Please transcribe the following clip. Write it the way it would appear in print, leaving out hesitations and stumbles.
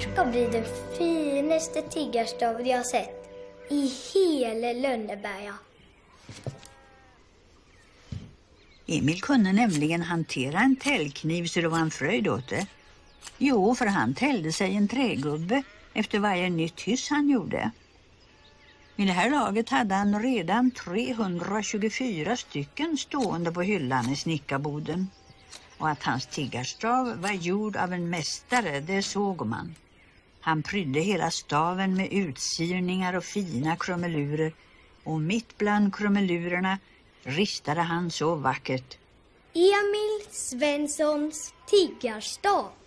ska bli den finaste tiggarstav jag har sett i hela Lönneberga. Emil kunde nämligen hantera en täljkniv så det var en fröjd åt det. Jo, för han täljde sig en trägubbe efter varje nytt hyss han gjorde. I det här laget hade han redan 324 stycken stående på hyllan i snickarboden. Och att hans tiggarstav var gjord av en mästare, det såg man. Han prydde hela staven med utsirningar och fina krumelurer. Och mitt bland krumelurerna ristade han så vackert: Emil Svenssons tiggarstav.